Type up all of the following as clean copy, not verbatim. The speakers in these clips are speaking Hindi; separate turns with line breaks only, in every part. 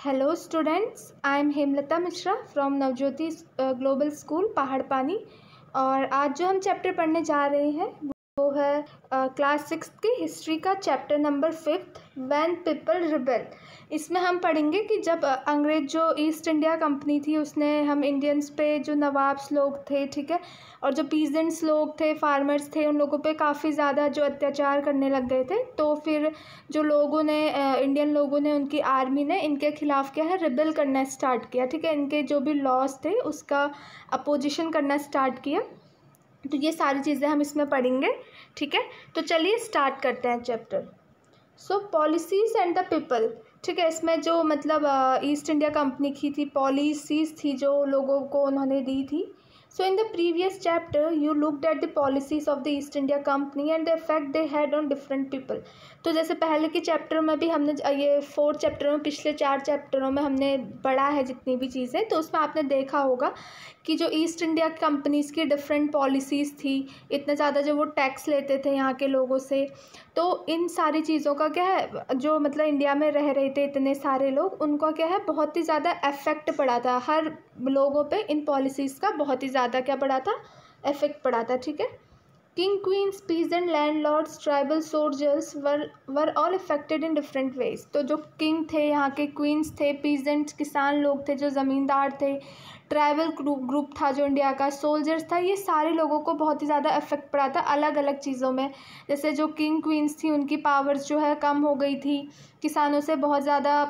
Hello students, I am Hemlata Mishra from Navjyoti global school Paharpani. और आज जो हम चैप्टर पढ़ने जा रहे हैं वो है क्लास 6 की हिस्ट्री का chapter number 5 when people rebel. इसमें हम पढ़ेंगे कि जब अंग्रेज जो ईस्ट इंडिया कंपनी थी उसने हम इंडियंस पे जो नवाब्स लोग थे, ठीक है, और जो पीजेंट्स लोग थे, फार्मर्स थे, उन लोगों पे काफ़ी ज़्यादा जो अत्याचार करने लग गए थे। तो फिर जो लोगों ने इंडियन लोगों ने, उनकी आर्मी ने इनके खिलाफ़ क्या है, रिबेल करना स्टार्ट किया, ठीक है। इनके जो भी लॉज थे उसका अपोजिशन करना स्टार्ट किया। तो ये सारी चीज़ें हम इसमें पढ़ेंगे, ठीक है। तो चलिए स्टार्ट करते हैं chapter. So policies and the people, ठीक है। इसमें जो मतलब ईस्ट इंडिया कंपनी की थी, पॉलिसीज़ थी जो लोगों को उन्होंने दी थी। So in the previous chapter you looked at the policies of the East India Company and the effect they had on different people। तो जैसे पहले के चैप्टर में भी हमने ये 4 चैप्टरों में, पिछले 4 चैप्टरों में हमने पढ़ा है जितनी भी चीज़ें, तो उसमें आपने देखा होगा कि जो ईस्ट इंडिया कंपनीज़ की डिफरेंट पॉलिसीज़ थी, इतना ज़्यादा जो वो टैक्स लेते थे यहाँ के लोगों से, तो इन सारी चीज़ों का क्या है, जो मतलब इंडिया में रह रहे थे इतने सारे लोग, उनका क्या है बहुत ही ज़्यादा इफेक्ट पड़ा था। हर लोगों पे इन पॉलिसीज़ का बहुत ही ज़्यादा क्या पड़ा था, इफेक्ट पड़ा था, ठीक है। King, queens, peasant, landlords, tribal soldiers were all affected in different ways. तो जो किंग थे यहाँ के, क्वींस थे, पीजेंट्स किसान लोग थे, जो ज़मींदार थे, ट्राइबल ग्रुप था जो इंडिया का, सोल्जर्स था, ये सारे लोगों को बहुत ही ज़्यादा इफेक्ट पड़ा था अलग अलग चीज़ों में। जैसे जो किंग क्वींस थी उनकी पावर्स जो है कम हो गई थी, किसानों से बहुत ज़्यादा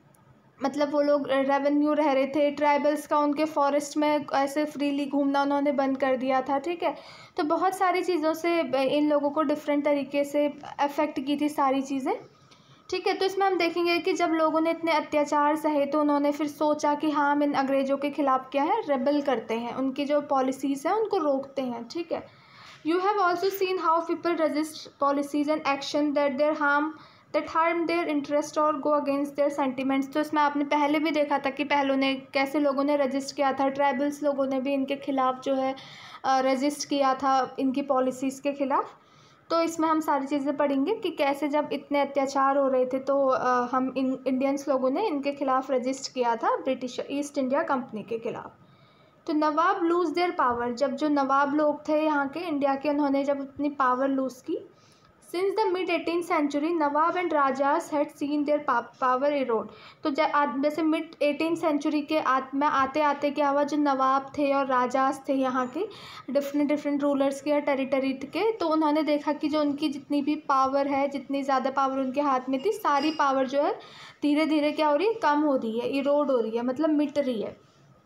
मतलब वो लोग रेवेन्यू रह रहे थे। ट्राइबल्स का उनके फॉरेस्ट में ऐसे फ्रीली घूमना उन्होंने बंद कर दिया था, ठीक है। तो बहुत सारी चीज़ों से इन लोगों को डिफरेंट तरीके से अफेक्ट की थी सारी चीज़ें, ठीक है। तो इसमें हम देखेंगे कि जब लोगों ने इतने अत्याचार सहे तो उन्होंने फिर सोचा कि हाँ, हम इन अंग्रेज़ों के ख़िलाफ़ क्या है, रेबल करते हैं, उनकी जो पॉलिसीज़ हैं उनको रोकते हैं, ठीक है। You have also seen how people resist policies and action that harm their interest और गो अगेंस्ट देयर सेंटिमेंट्स। तो इसमें आपने पहले भी देखा था कि पहले ने कैसे लोगों ने रजिस्ट किया था, ट्राइबल्स लोगों ने भी इनके खिलाफ़ जो है रजिस्ट किया था इनकी पॉलिसीज़ के ख़िलाफ़। तो इसमें हम सारी चीज़ें पढ़ेंगे कि कैसे जब इतने अत्याचार हो रहे थे तो हम इंडियंस लोगों ने इनके खिलाफ़ रजिस्ट किया था ब्रिटिश ईस्ट इंडिया कंपनी के ख़िलाफ़। तो नवाब लूज़ देयर पावर, जब जो नवाब लोग थे यहाँ के इंडिया के, उन्होंने जब अपनी पावर लूज़ की। Since the mid 18th century nawab and rajas had seen their power erode. तो जैसे मिड 18th सेंचुरी के में आते आते क्या हुआ, जो नवाब थे और राजास थे यहाँ के, डिफरेंट रूलर्स के या टेरिटरी के, तो उन्होंने देखा कि जो उनकी जितनी भी पावर है, जितनी ज़्यादा पावर उनके हाथ में थी, सारी पावर जो है धीरे धीरे क्या हो रही है, कम हो रही है, इरोड हो रही है, मतलब मिट रही है।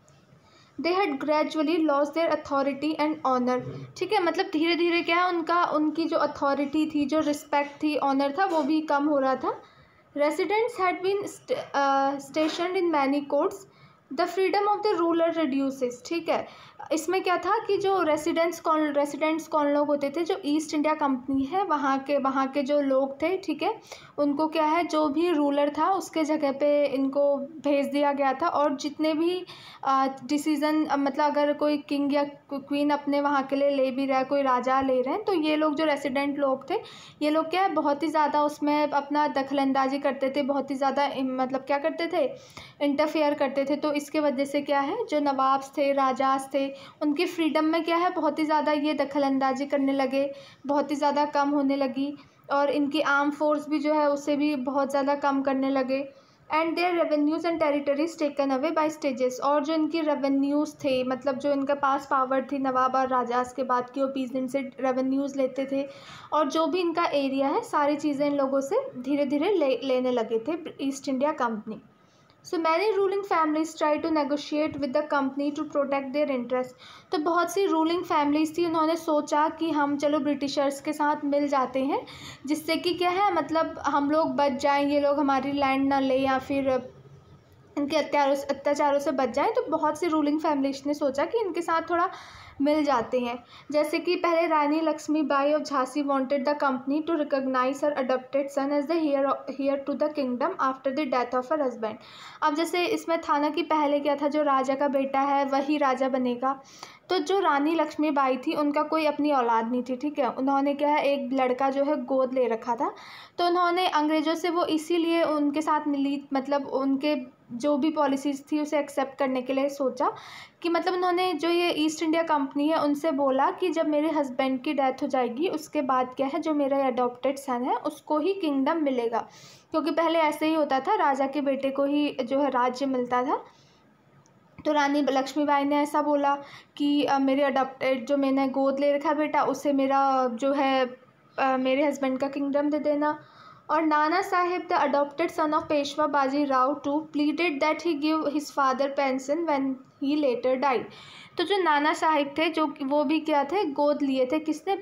They had gradually lost their authority and honour, ठीक है। मतलब धीरे धीरे क्या है, उनकी जो अथॉरिटी थी, जो रिस्पेक्ट थी, ऑनर था, वो भी कम हो रहा था। Residents had been stationed in many courts, the freedom of the ruler reduces, ठीक है। इसमें क्या था कि जो रेसिडेंट्स कौन लोग होते थे, जो ईस्ट इंडिया कंपनी है वहाँ के जो लोग थे, ठीक है, उनको क्या है, जो भी रूलर था उसके जगह पे इनको भेज दिया गया था। और जितने भी डिसीज़न, मतलब अगर कोई किंग या क्वीन अपने वहाँ के लिए ले भी रहा है, कोई राजा ले रहे हैं, तो ये लोग जो रेसिडेंट लोग थे, ये लोग क्या है, बहुत ही ज़्यादा उसमें अपना दखलंदाजी करते थे, बहुत ही ज़्यादा मतलब क्या करते थे, इंटरफेयर करते थे। तो इसके वजह से क्या है, जो नवाब्स थे, राजास थे, उनकी फ्रीडम में क्या है, बहुत ही ज़्यादा ये दखलंदाजी करने लगे, बहुत ही ज़्यादा कम होने लगी। और इनकी आर्म फोर्स भी जो है उसे भी बहुत ज़्यादा कम करने लगे। And their revenues and territories taken away by stages. और जो इनकी रेवेन्यूज़ थे, मतलब जो इनके पास पावर थी नवाब और राजास के बाद की, वो पीजेंट से रेवेन्यूज़ लेते थे, और जो भी इनका एरिया है, सारी चीज़ें इन लोगों से धीरे धीरे लेने लगे थे East India company. So many ruling families try to negotiate with the company to protect their interest. तो बहुत सी रूलिंग फैमिलीज थी, उन्होंने सोचा कि हम चलो ब्रिटिशर्स के साथ मिल जाते हैं, जिससे कि क्या है, मतलब हम लोग बच जाएं, ये लोग हमारी लैंड ना ले या फिर इनके अत्याचारों से बच जाएं। तो बहुत सी रूलिंग फैमिलीज ने सोचा कि इनके साथ थोड़ा मिल जाते हैं। जैसे कि पहले Rani Lakshmibai of Jhansi wanted the company to recognise her adopted son as the heir to the kingdom after the death of her husband. अब जैसे इसमें था ना कि पहले क्या था, जो राजा का बेटा है वही राजा बनेगा। तो जो रानी लक्ष्मीबाई थी उनका कोई अपनी औलाद नहीं थी, ठीक है। उन्होंने क्या है, एक लड़का जो है गोद ले रखा था। तो उन्होंने अंग्रेज़ों से वो इसीलिए उनके साथ मिली, मतलब उनके जो भी पॉलिसीज़ थी उसे एक्सेप्ट करने के लिए सोचा कि मतलब उन्होंने जो ये ईस्ट इंडिया कंपनी है उनसे बोला कि जब मेरे हस्बैंड की डेथ हो जाएगी उसके बाद क्या है, जो मेरा अडॉप्टेड सन है उसको ही किंगडम मिलेगा। क्योंकि पहले ऐसे ही होता था, राजा के बेटे को ही जो है राज्य मिलता था। तो रानी लक्ष्मीबाई ने ऐसा बोला कि मेरे अडॉप्टेड जो मैंने गोद ले रखा बेटा उसे मेरा जो है मेरे हस्बैंड का किंगडम दे देना। और Nana Saheb the adopted son of Peshwa Baji Rao too pleaded that he give his father pension when he later died. तो जो नाना साहिब थे, जो वो भी क्या थे, गोद लिए थे, किसने,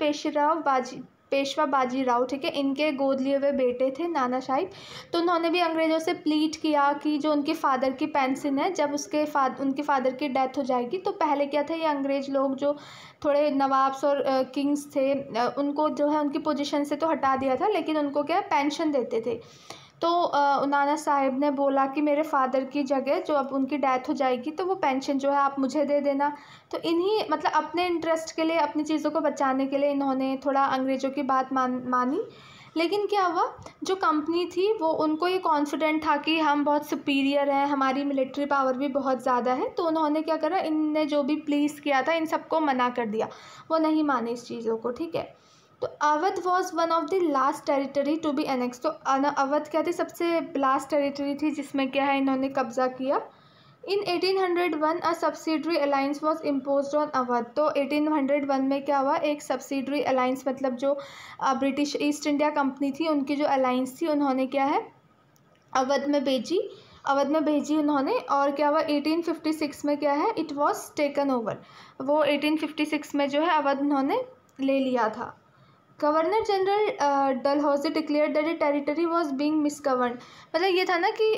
पेशवा बाजी राव, ठीक है, इनके गोद लिए हुए बेटे थे नाना साहिब। तो उन्होंने भी अंग्रेज़ों से प्लीट किया कि जो उनके फादर की पेंशन है, जब उनके फादर की डेथ हो जाएगी, तो पहले क्या था, ये अंग्रेज़ लोग जो थोड़े नवाब्स और किंग्स थे उनको जो है उनकी पोजीशन से तो हटा दिया था, लेकिन उनको क्या पेंशन देते थे। तो नाना साहिब ने बोला कि मेरे फादर की जगह जो अब उनकी डेथ हो जाएगी तो वो पेंशन जो है आप मुझे दे देना। तो इन्हीं मतलब अपने इंटरेस्ट के लिए, अपनी चीज़ों को बचाने के लिए इन्होंने थोड़ा अंग्रेज़ों की बात मानी। लेकिन क्या हुआ, जो कंपनी थी वो उनको ये कॉन्फिडेंट था कि हम बहुत सुपीरियर हैं, हमारी मिलिट्री पावर भी बहुत ज़्यादा है। तो उन्होंने क्या करा, इनने जो भी प्लीज़ किया था इन सबको मना कर दिया, वो नहीं माने इस चीज़ों को, ठीक है। तो Awadh was one of the last territory to be annex. तो अवध क्या थी, सबसे लास्ट टेरिटरी थी जिसमें क्या है इन्होंने कब्जा किया। In 1801 a subsidiary alliance was impose on Awadh. तो 1801 में क्या हुआ, एक सब्सिडरी अलाइंस मतलब जो ब्रिटिश ईस्ट इंडिया कंपनी थी उनकी जो अलाइंस थी उन्होंने क्या है अवध में भेजी उन्होंने। और क्या हुआ 1856 में क्या है, इट वॉज टेकन ओवर। वो 1856 में जो है अवध उन्होंने ले लिया था। Governor general Dalhousie declare that the territory was being misgovern. मतलब ये था ना कि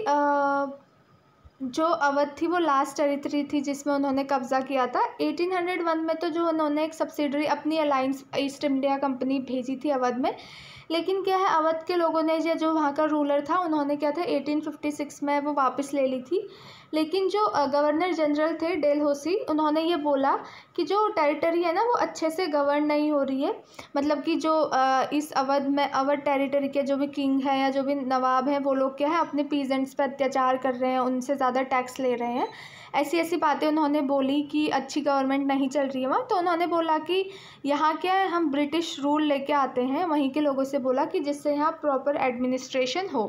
जो अवध थी वो लास्ट टेरिटरी थी जिसमें उन्होंने कब्जा किया था। 1801 में तो जो उन्होंने एक सब्सिडरी अपनी अलायंस ईस्ट इंडिया कंपनी भेजी थी अवध में। लेकिन क्या है, अवध के लोगों ने जो वहाँ का रूलर था उन्होंने क्या था 1856 में वो वापस ले ली थी। लेकिन जो गवर्नर जनरल थे डेलहौसी, उन्होंने ये बोला कि जो टेरिटरी है ना वो अच्छे से गवर्न नहीं हो रही है। मतलब कि जो इस अवध टेरिटरी के जो भी किंग हैं या जो भी नवाब हैं वो लोग क्या है अपने पीजेंट्स पर अत्याचार कर रहे हैं, उनसे ज़्यादा टैक्स ले रहे हैं। ऐसी ऐसी बातें उन्होंने बोली कि अच्छी गवर्नमेंट नहीं चल रही है वहाँ। तो उन्होंने बोला कि यहाँ क्या है, हम ब्रिटिश रूल लेके आते हैं, वहीं के लोगों से बोला कि जिससे यहाँ प्रॉपर एडमिनिस्ट्रेशन हो।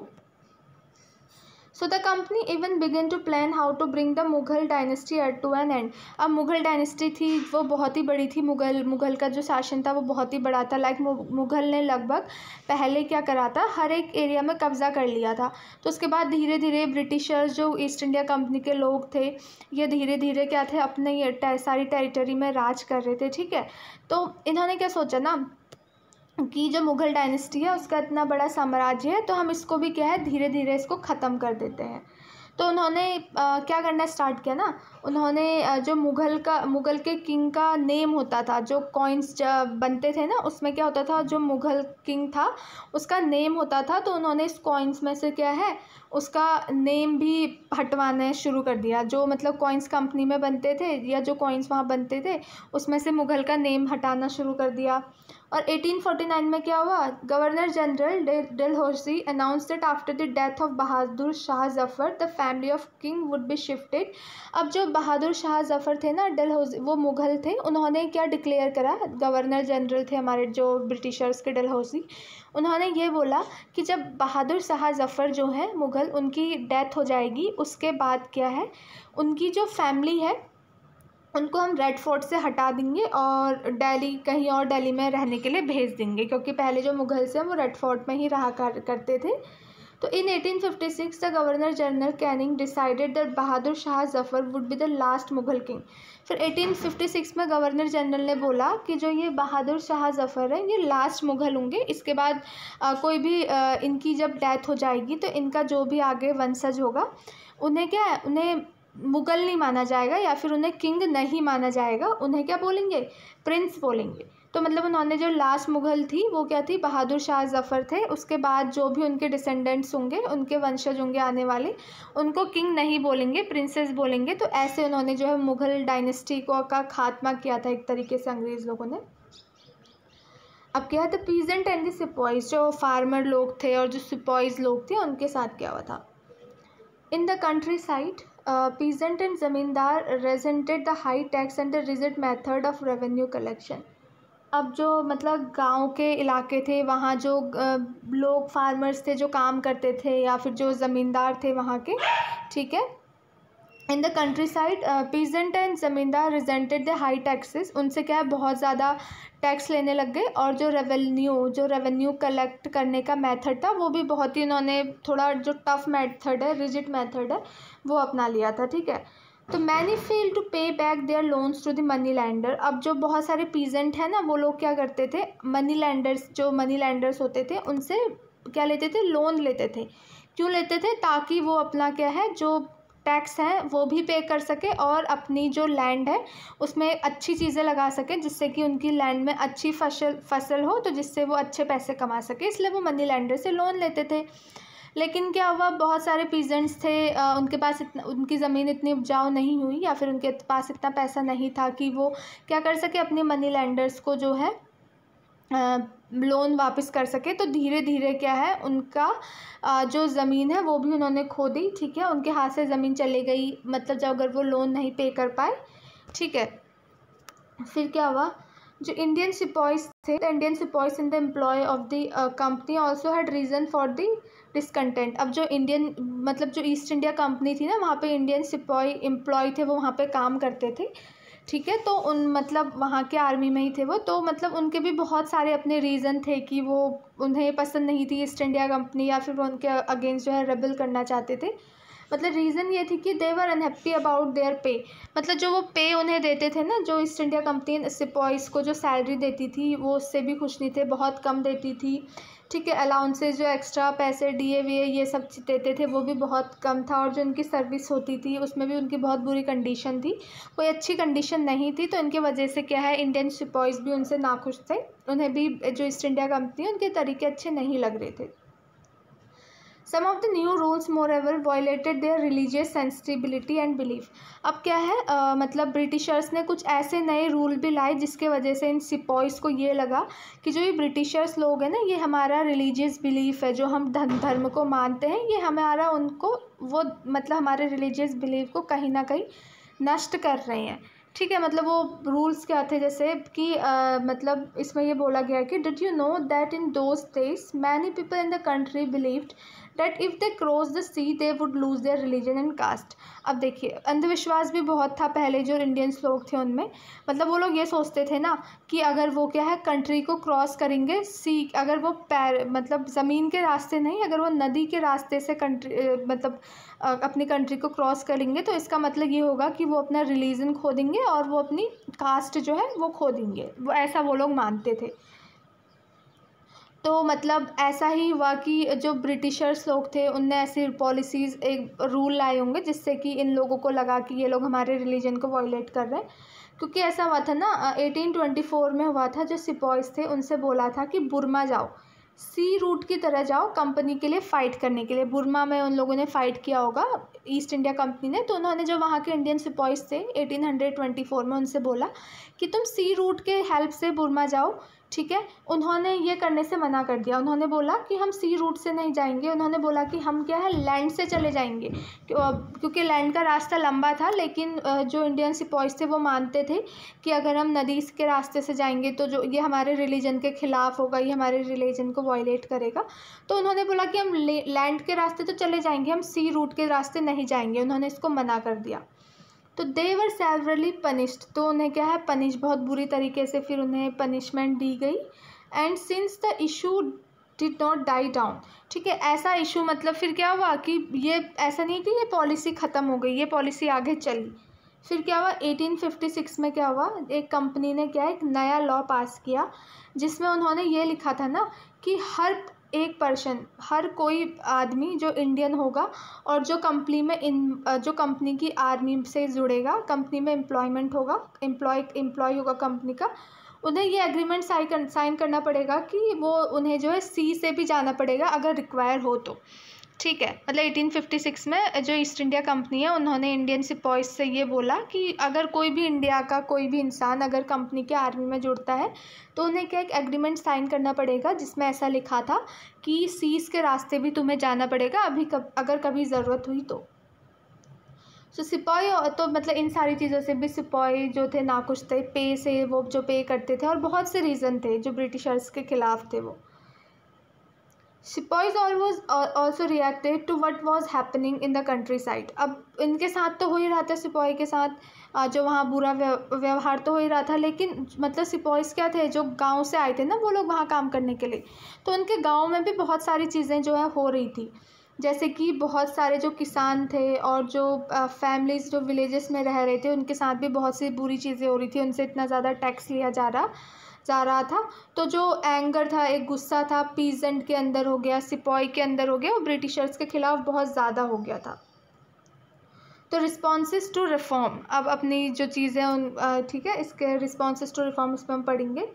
So the company even begin to plan how to bring the Mughal dynasty at to an end. अब मुगल डायनेस्टी थी वो बहुत ही बड़ी थी, मुगल का जो शासन था वो बहुत ही बड़ा था। लाइक मुगल ने लगभग पहले क्या करा था, हर एक एरिया में कब्ज़ा कर लिया था। तो उसके बाद धीरे धीरे ब्रिटिशर्स जो ईस्ट इंडिया कंपनी के लोग थे ये धीरे धीरे क्या थे अपने ये सारी टेरिटरी में राज कर रहे थे, ठीक है। तो इन्होंने क्या सोचा ना कि जो मुग़ल डायनेस्टी है उसका इतना बड़ा साम्राज्य है तो हम इसको भी क्या है धीरे धीरे इसको ख़त्म कर देते हैं। तो उन्होंने क्या करना स्टार्ट किया ना, उन्होंने जो मुग़ल के किंग का नेम होता था, जो कॉइन्स बनते थे ना उसमें क्या होता था, जो मुग़ल किंग था उसका नेम होता था। तो उन्होंने इस कॉइन्स में से क्या है उसका नेम भी हटवाना शुरू कर दिया। जो मतलब कॉइन्स कंपनी में बनते थे या जो कॉइन्स वहाँ बनते थे उसमें से मुग़ल का नेम हटाना शुरू कर दिया। और 1849 में क्या हुआ, governor general Dalhousie announce that after the death of Bahadur Shah Zafar the family of king would be shifted. अब जो बहादुर शाह जफ़र थे ना डेलहौसी, वो मुग़ल थे, उन्होंने क्या डिक्लेयर करा, गवर्नर जनरल थे हमारे जो ब्रिटिशर्स के डेलहौसी, उन्होंने ये बोला कि जब बहादुर शाह जफ़र जो है मुग़ल उनकी डेथ हो जाएगी उसके बाद क्या है उनकी जो फैमिली है उनको हम रेड फोर्ट से हटा देंगे और कहीं और दिल्ली में रहने के लिए भेज देंगे, क्योंकि पहले जो मुगल्स हैं वो रेड फोर्ट में ही रहा करते थे। तो in 1856 the governor general Canning decided that Bahadur Shah Zafar would be the last Mughal king. फिर 1856 में गवर्नर जनरल ने बोला कि जो ये बहादुर शाह जफ़र है ये लास्ट मुग़ल होंगे, इसके बाद कोई भी इनकी जब डेथ हो जाएगी तो इनका जो भी आगे वंशज होगा उन्हें क्या है उन्हें मुगल नहीं माना जाएगा या फिर उन्हें किंग नहीं माना जाएगा, उन्हें क्या बोलेंगे, प्रिंस बोलेंगे। तो मतलब उन्होंने जो लास्ट मुगल थी वो क्या थी, बहादुर शाह ज़फ़र थे। उसके बाद जो भी उनके डिसेंडेंट्स होंगे, उनके वंशज होंगे आने वाले, उनको किंग नहीं बोलेंगे, प्रिंसेस बोलेंगे। तो ऐसे उन्होंने जो है मुगल डायनेस्टी को का खात्मा किया था एक तरीके से अंग्रेज़ लोगों ने। अब क्या है, the peasant and the sepoys, जो फार्मर लोग थे और जो सिपॉइज लोग थे उनके साथ क्या हुआ था। In the countryside peasant and zamindar resented the high tax and the rigid method of revenue collection. अब जो मतलब गांव के इलाके थे, वहाँ जो लोग फार्मर्स थे जो काम करते थे या फिर जो ज़मींदार थे वहाँ के, ठीक है। In the countryside peasant and zamindar resented the high taxes, उनसे क्या है बहुत ज़्यादा टैक्स लेने लग गए। और जो रेवेन्यू कलेक्ट करने का मेथड था वो भी बहुत ही उन्होंने थोड़ा जो टफ मेथड है, रिजिड मेथड है, वो अपना लिया था, ठीक है। तो many fail to pay back their loans to the moneylender. अब जो बहुत सारे पीजेंट हैं ना, वो लोग क्या करते थे, मनी लैंडर्स होते थे उनसे क्या लेते थे, लोन लेते थे। क्यों लेते थे, ताकि वो अपना क्या है जो टैक्स है वो भी पे कर सके और अपनी जो लैंड है उसमें अच्छी चीज़ें लगा सके, जिससे कि उनकी लैंड में अच्छी फसल हो, तो जिससे वो अच्छे पैसे कमा सके। इसलिए वो मनी लैंडर से लोन लेते थे। लेकिन क्या हुआ, बहुत सारे पीजेंट्स थे, उनके पास उनकी ज़मीन इतनी उपजाऊ नहीं हुई या फिर उनके पास इतना पैसा नहीं था कि वो क्या कर सके, अपने मनी लैंडर्स को जो है लोन वापस कर सके। तो धीरे धीरे क्या है, उनका जो ज़मीन है वो भी उन्होंने खो दी, ठीक है। उनके हाथ से ज़मीन चली गई, मतलब जब अगर वो लोन नहीं पे कर पाए, ठीक है। फिर क्या हुआ, जो इंडियन सिपॉइज थे, the Indian sepoys in the employ of the company also had reason for the discontent. अब जो इंडियन मतलब जो ईस्ट इंडिया कंपनी थी ना, वहाँ पे इंडियन सिपॉय एम्प्लॉय थे, वो वहाँ पे काम करते थे, ठीक है। तो उन मतलब वहाँ के आर्मी में ही थे वो, तो मतलब उनके भी बहुत सारे अपने रीज़न थे कि वो उन्हें पसंद नहीं थी ईस्ट इंडिया कंपनी या फिर वो उनके अगेंस्ट जो है रेबल करना चाहते थे। मतलब रीज़न ये थी कि they were unhappy about their pay. मतलब जो वो पे उन्हें देते थे ना, जो ईस्ट इंडिया कंपनी सिपॉइज़ को जो सैलरी देती थी वो उससे भी खुश नहीं थे, बहुत कम देती थी, ठीक है। अलाउंसेस जो एक्स्ट्रा पैसे डीए वीए ये सब देते थे वो भी बहुत कम था। और जो उनकी सर्विस होती थी उसमें भी उनकी बहुत बुरी कंडीशन थी, कोई अच्छी कंडीशन नहीं थी। तो इनकी वजह से क्या है, इंडियन सिपॉइज़ भी उनसे नाखुश थे, उन्हें भी जो ईस्ट इंडिया कंपनी उनके तरीके अच्छे नहीं लग रहे थे। Some of the new rules moreover violated their religious sensitivity and belief. अब क्या है, मतलब ब्रिटिशर्स ने कुछ ऐसे नए रूल भी लाए जिसके वजह से इन सिपॉइज़ को ये लगा कि जो ये ब्रिटिशर्स लोग हैं ना, ये हमारा रिलीजियस बिलीफ है, जो हम धर्म को मानते हैं, ये हमारा उनको वो मतलब हमारे रिलीजियस बिलीफ को कहीं ना कहीं नष्ट कर रहे हैं, ठीक है। मतलब वो रूल्स क्या थे, जैसे कि मतलब इसमें ये बोला गया कि did you know that in those days many people in the country believed that if they cross the sea they would lose their religion and caste. अब देखिए, अंधविश्वास भी बहुत था पहले जो इंडियंस लोग थे उनमें। मतलब वो लोग ये सोचते थे ना कि अगर वो क्या है कंट्री को क्रॉस करेंगे, सी अगर वो मतलब ज़मीन के रास्ते नहीं, अगर वो नदी के रास्ते से कंट्री मतलब अपनी कंट्री को क्रॉस करेंगे, तो इसका मतलब ये होगा कि वो अपना रिलीजन खो देंगे और वो अपनी कास्ट जो है वो खो देंगे, वो ऐसा वो लोग मानते थे। तो मतलब ऐसा ही हुआ कि जो ब्रिटिशर्स लोग थे उनने ऐसी पॉलिसीज़ एक रूल लाए होंगे जिससे कि इन लोगों को लगा कि ये लोग हमारे रिलीजन को वायलेट कर रहे हैं। क्योंकि ऐसा हुआ था ना, 1824 में हुआ था, जो सिपॉइज़ थे उनसे बोला था कि बुर्मा जाओ, सी रूट की तरह जाओ कंपनी के लिए फ़ाइट करने के लिए। बुर्मा में उन लोगों ने फ़ाइट किया होगा ईस्ट इंडिया कंपनी ने। तो उन्होंने जो वहाँ के इंडियन सिपॉइज़ थे 1824 में उनसे बोला कि तुम सी रूट के हेल्प से बुर्मा जाओ, ठीक है। उन्होंने ये करने से मना कर दिया, उन्होंने बोला कि हम सी रूट से नहीं जाएंगे, उन्होंने बोला कि हम क्या है लैंड से चले जाएंगे, क्योंकि लैंड का रास्ता लंबा था। लेकिन जो इंडियन सिपॉइज़ थे वो मानते थे कि अगर हम नदी के रास्ते से जाएंगे तो जो ये हमारे रिलीजन के ख़िलाफ़ होगा, ये हमारे रिलीजन को वायलेट करेगा। तो उन्होंने बोला कि हम लैंड के रास्ते तो चले जाएंगे, हम सी रूट के रास्ते नहीं जाएंगे, उन्होंने इसको मना कर दिया। तो दे वर सेवरली पनिश्ड, तो उन्हें क्या है पनिश, बहुत बुरी तरीके से फिर उन्हें पनिशमेंट दी गई। And since the issue did not die down, ठीक है। ऐसा इशू मतलब फिर क्या हुआ कि ये ऐसा नहीं कि ये पॉलिसी ख़त्म हो गई, ये पॉलिसी आगे चली। फिर क्या हुआ, 1856 में क्या हुआ, एक कंपनी ने क्या एक नया लॉ पास किया जिसमें उन्होंने ये लिखा था ना कि हर एक पर्सन, हर कोई आदमी जो इंडियन होगा और जो कंपनी में जो कंपनी की आर्मी से जुड़ेगा, कंपनी में एम्प्लॉयमेंट होगा, एम्प्लॉय होगा कंपनी का, उन्हें ये एग्रीमेंट साइन करना पड़ेगा कि वो उन्हें जो है सी से भी जाना पड़ेगा अगर रिक्वायर हो तो। ठीक है, मतलब 1856 में जो ईस्ट इंडिया कंपनी है उन्होंने इंडियन सिपॉइज से ये बोला कि अगर कोई भी इंडिया का कोई भी इंसान अगर कंपनी के आर्मी में जुड़ता है तो उन्हें क्या एक एग्रीमेंट साइन करना पड़ेगा जिसमें ऐसा लिखा था कि सीज के रास्ते भी तुम्हें जाना पड़ेगा अगर कभी ज़रूरत हुई तो। सिपाही तो मतलब इन सारी चीज़ों से भी सिपाही जो थे नाखुश थे, पे से वो जो पे करते थे, और बहुत से रीज़न थे जो ब्रिटिशर्स के ख़िलाफ़ थे वो। सिपाहीज also reacted to what was happening in the countryside. अब इनके साथ तो हो ही रहा था, सिपाही के साथ जो वहाँ बुरा व्यवहार तो हो ही रहा था, लेकिन मतलब सिपाहीज क्या थे जो गांव से आए थे ना वो लोग वहाँ काम करने के लिए, तो उनके गांव में भी बहुत सारी चीज़ें जो है हो रही थी, जैसे कि बहुत सारे जो किसान थे और जो फैमिलीज़ जो विलेजेस में रह रहे थे उनके साथ भी बहुत सी बुरी चीज़ें हो रही थी, उनसे इतना ज़्यादा टैक्स लिया जा रहा था। तो जो एंगर था, एक गुस्सा था पीजेंट के अंदर हो गया, सिपाही के अंदर हो गया, और ब्रिटिशर्स के खिलाफ बहुत ज़्यादा हो गया था। तो रिस्पॉन्सेस टू रिफॉर्म, अब अपनी जो चीज़ें उन ठीक है, इसके रिस्पॉन्सेस टू रिफॉर्म इसमें हम पढ़ेंगे।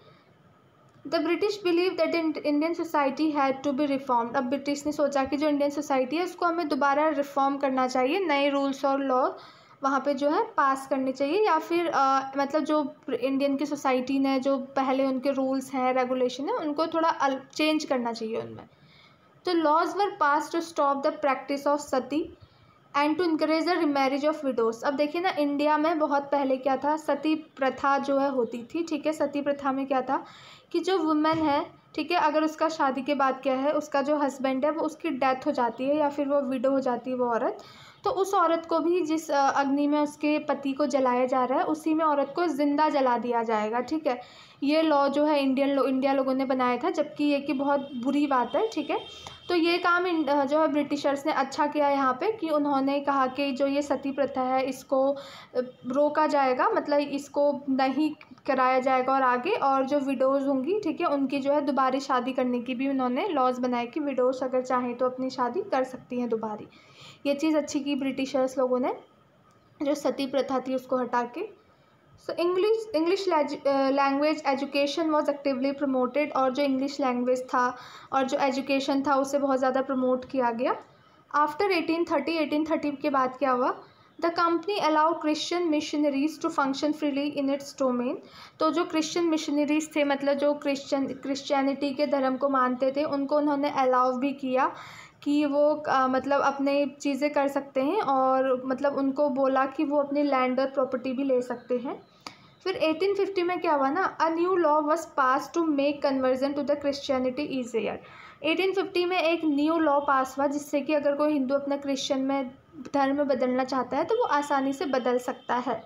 The British believe that Indian society had to be reformed. अब ब्रिटिश ने सोचा कि जो इंडियन सोसाइटी है उसको हमें दोबारा रिफॉर्म करना चाहिए, नए रूल्स और लॉ वहाँ पे जो है पास करने चाहिए, या फिर मतलब जो इंडियन की सोसाइटी ने जो पहले उनके रूल्स हैं, रेगुलेशन है, उनको थोड़ा चेंज करना चाहिए उनमें। तो laws were pass to stop the practice of sati and to encourage the remarriage of widows. अब देखिए ना, इंडिया में बहुत पहले क्या था, सती प्रथा जो है होती थी। ठीक है, सती प्रथा में क्या था कि जो वुमेन है, ठीक है, अगर उसका शादी के बाद क्या है, उसका जो हस्बैंड है वो उसकी डेथ हो जाती है या फिर वो विडो हो जाती है वो औरत, तो उस औरत को भी जिस अग्नि में उसके पति को जलाया जा रहा है उसी में औरत को ज़िंदा जला दिया जाएगा। ठीक है, ये लॉ जो है इंडिया लोगों ने बनाया था, जबकि ये कि बहुत बुरी बात है। ठीक है, तो ये काम जो है ब्रिटिशर्स ने अच्छा किया यहाँ पे कि उन्होंने कहा कि जो ये सती प्रथा है इसको रोका जाएगा, मतलब इसको नहीं कराया जाएगा, और आगे और जो विडोज़ होंगी, ठीक है, उनकी जो है दोबारा शादी करने की भी उन्होंने लॉज बनाए कि विडोज़ अगर चाहें तो अपनी शादी कर सकती हैं दोबारा। ये चीज़ अच्छी की ब्रिटिशर्स लोगों ने, जो सती प्रथा थी उसको हटा के। So English language education was actively promoted, और जो इंग्लिश लैंग्वेज था और जो एजुकेशन था उसे बहुत ज़्यादा प्रमोट किया गया। आफ्टर 1830 के बाद क्या हुआ, the company allow Christian missionaries to function freely in its domain. तो जो क्रिश्चियन मिशनरीज थे, मतलब जो क्रिश्चियनिटी के धर्म को मानते थे, उनको उन्होंने अलाउ भी किया कि वो मतलब अपने चीज़ें कर सकते हैं, और मतलब उनको बोला कि वो अपनी लैंड और प्रॉपर्टी भी ले सकते हैं। फिर 1850 में क्या हुआ ना, a new law was pass to make conversion to the Christianity easier. 1850 में एक न्यू लॉ पास हुआ जिससे कि अगर कोई हिंदू अपना क्रिश्चियन में धर्म में बदलना चाहता है तो वो आसानी से बदल सकता है।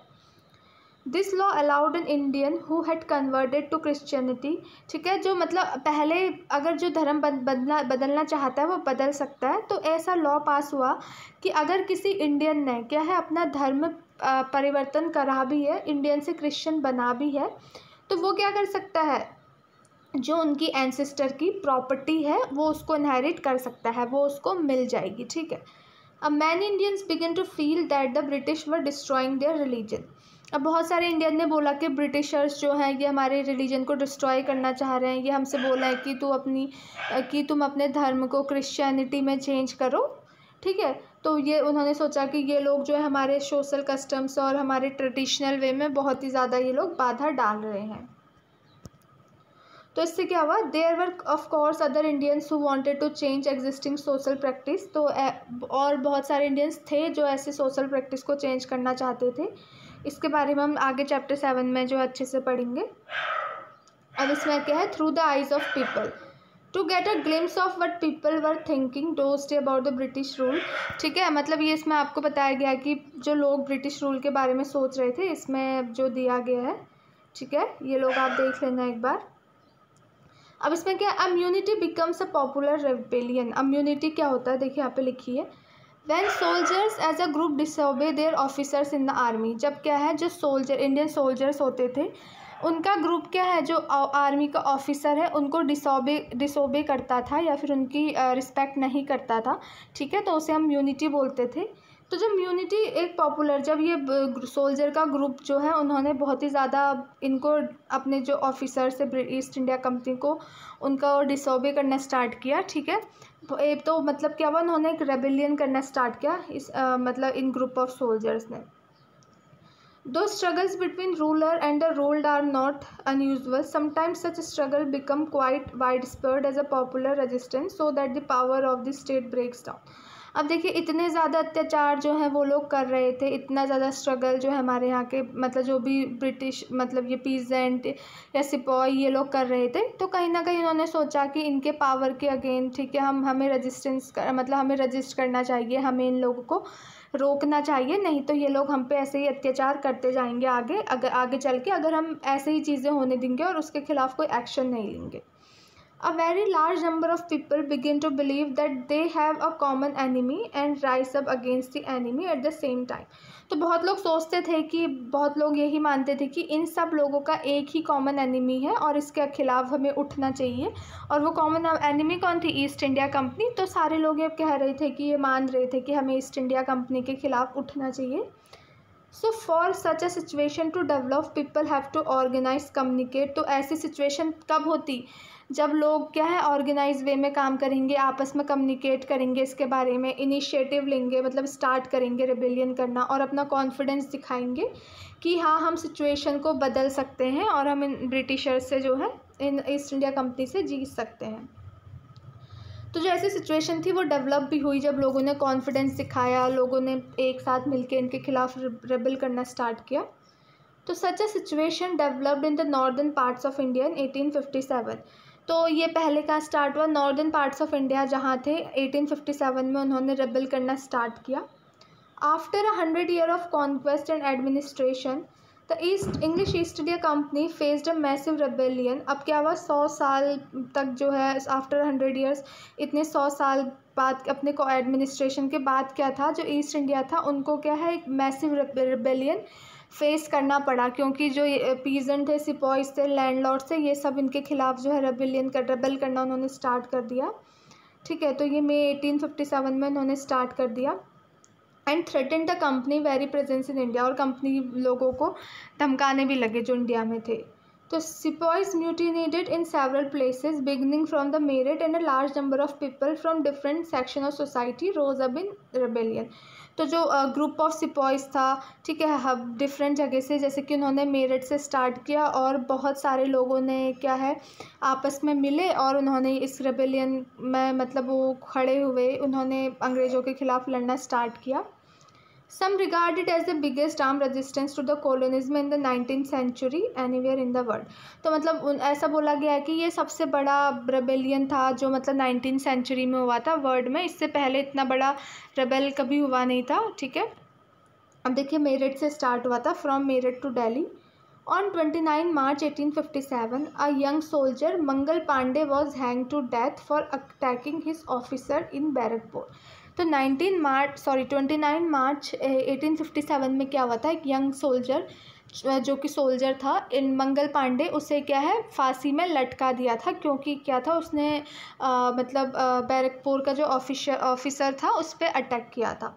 This law allowed an Indian who had converted to Christianity. ठीक है, जो मतलब पहले अगर जो धर्म बदलना चाहता है वो बदल सकता है। तो ऐसा लॉ पास हुआ कि अगर किसी इंडियन ने क्या है अपना धर्म परिवर्तन करा भी है, इंडियन से क्रिश्चियन बना भी है, तो वो क्या कर सकता है, जो उनकी एंसेस्टर की प्रॉपर्टी है वो उसको इनहेरिट कर सकता है, वो उसको मिल जाएगी। ठीक है, अब many Indians begin to feel that the British were destroying their religion. अब बहुत सारे इंडियन ने बोला कि ब्रिटिशर्स जो हैं ये हमारे रिलीजन को डिस्ट्रॉय करना चाह रहे हैं, ये हमसे बोला है कि तुम अपने धर्म को क्रिश्चियनिटी में चेंज करो। ठीक है, तो ये उन्होंने सोचा कि ये लोग जो है हमारे सोशल कस्टम्स और हमारे ट्रेडिशनल वे में बहुत ही ज़्यादा ये लोग बाधा डाल रहे हैं। तो इससे क्या हुआ, there were of course other Indians who wanted to change existing social practice. तो और बहुत सारे इंडियंस थे जो ऐसे सोशल प्रैक्टिस को चेंज करना चाहते थे। इसके बारे में हम आगे चैप्टर 7 में जो अच्छे से पढ़ेंगे। अब इसमें क्या है, through the eyes of people to get a glimpse of what people were thinking those day about the British rule. ठीक है, मतलब ये इसमें आपको बताया गया कि जो लोग ब्रिटिश रूल के बारे में सोच रहे थे, इसमें जो दिया गया है। ठीक है, ये लोग आप देख लेना एक बार। अब इसमें क्या, a mutiny becomes a popular rebellion. A mutiny क्या होता है, देखिए यहाँ पे लिखी है, when soldiers as a group disobey their officers in the army. जब क्या है, जो सोल्जर इंडियन सोल्जर्स होते थे उनका ग्रुप क्या है, जो आर्मी का ऑफिसर है उनको डिसोबे करता था या फिर उनकी रिस्पेक्ट नहीं करता था, ठीक है, तो उसे हम म्यूनिटी बोलते थे। तो जब म्यूनिटी एक पॉपुलर, जब ये सोल्जर का ग्रुप जो है उन्होंने बहुत ही ज़्यादा इनको अपने जो ऑफिसर्स है ईस्ट इंडिया कंपनी को उनका डिसोबे करना स्टार्ट किया, ठीक है, तो मतलब क्या हुआ, उन्होंने एक रेबेलियन करना स्टार्ट किया इस मतलब इन ग्रुप ऑफ सोल्जर्स ने। Though struggles between ruler and the ruled are not unusual, sometimes such struggle become quite widespread as a popular resistance so that the power of the state breaks down. अब देखिए इतने ज़्यादा अत्याचार जो है वो लोग कर रहे थे, इतना ज़्यादा स्ट्रगल जो है हमारे यहाँ के मतलब जो भी ब्रिटिश मतलब ये पीजेंट या सिपाही ये लोग कर रहे थे, तो कहीं ना कहीं उन्होंने सोचा कि इनके पावर के अगेन, ठीक है, हमें रेजिस्टेंस मतलब हमें रजिस्ट करना चाहिए, हमें इन लोगों को रोकना चाहिए, नहीं तो ये लोग हम पे ऐसे ही अत्याचार करते जाएंगे आगे चल के, अगर हम ऐसे ही चीज़ें होने देंगे और उसके खिलाफ कोई एक्शन नहीं लेंगे। A very large number of people begin to believe that they have a common enemy and rise up against the enemy at the same time. तो बहुत लोग सोचते थे कि बहुत लोग यही मानते थे कि इन सब लोगों का एक ही कॉमन एनिमी है और इसके खिलाफ हमें उठना चाहिए, और वो कॉमन एनिमी कौन थी, ईस्ट इंडिया कंपनी। तो सारे लोग ये कह रहे थे कि ये मान रहे थे कि हमें ईस्ट इंडिया कंपनी के खिलाफ उठना चाहिए। So for such a situation to develop people have to organise communicate. तो ऐसी सिचुएशन कब होती, जब लोग क्या है ऑर्गेनाइज वे में काम करेंगे, आपस में कम्युनिकेट करेंगे, इसके बारे में इनिशिएटिव लेंगे, मतलब स्टार्ट करेंगे रेबेलियन करना और अपना कॉन्फिडेंस दिखाएंगे कि हाँ हम सिचुएशन को बदल सकते हैं और हम इन ब्रिटिशर्स से जो है इन ईस्ट इंडिया कंपनी से जीत सकते हैं। तो जो ऐसी सिचुएशन थी वो डेवलप भी हुई जब लोगों ने कॉन्फिडेंस दिखाया, लोगों ने एक साथ मिलकर इनके खिलाफ रेबल करना स्टार्ट किया। तो such a situation developed in the northern parts of India in 1857। तो ये पहले का स्टार्ट हुआ नॉर्दर्न पार्ट्स ऑफ इंडिया जहाँ थे, 1857 में उन्होंने रेबल करना स्टार्ट किया। After 100 years of conquest and administration, the English East India Company faced a massive rebellion. अब क्या हुआ, 100 साल तक जो है आफ्टर 100 years, इतने 100 साल बाद अपने को एडमिनिस्ट्रेशन के बाद क्या था, जो ईस्ट इंडिया था उनको क्या है एक मैसिव रेबेलियन फेस करना पड़ा, क्योंकि जो पीजेंट थे, सिपॉइज थे, लैंडलॉर्ड थे, ये सब इनके खिलाफ जो है रेबेल करना उन्होंने स्टार्ट कर दिया, ठीक है। तो ये मई 1857 में उन्होंने स्टार्ट कर दिया and threaten the company very presence in India, और कंपनी लोगों को धमकाने भी लगे जो इंडिया में थे। तो sepoys mutinated in several places beginning from the Meerut and a large number of people from different section of society rose up in rebellion. तो जो ग्रुप ऑफ सिपॉइज था, ठीक है, हब डिफरेंट जगह से, जैसे कि उन्होंने मेरठ से स्टार्ट किया और बहुत सारे लोगों ने क्या है आपस में मिले और उन्होंने इस रेबेलियन में मतलब वो खड़े हुए, उन्होंने अंग्रेज़ों के खिलाफ लड़ना स्टार्ट किया। Some regard it as the biggest armed resistance to the colonialism in the 19th century anywhere in the world. तो मतलब ऐसा बोला गया है कि ये सबसे बड़ा रेबेलियन था जो मतलब 19th सेंचुरी में हुआ था वर्ल्ड में, इससे पहले इतना बड़ा रेबेल कभी हुआ नहीं था, ठीक है। अब देखिए मेरठ से स्टार्ट हुआ था, from Meerut to Delhi. On 29 March 1857, a young soldier, Mangal Pandey, was hanged to death for attacking his officer in Barrackpore. तो 29 मार्च 1857 में क्या हुआ था, एक यंग सोल्जर जो कि सोल्जर था इन मंगल पांडे, उसे क्या है फांसी में लटका दिया था, क्योंकि क्या था उसने मतलब बैरकपुर का जो ऑफिसर था उस पर अटैक किया था।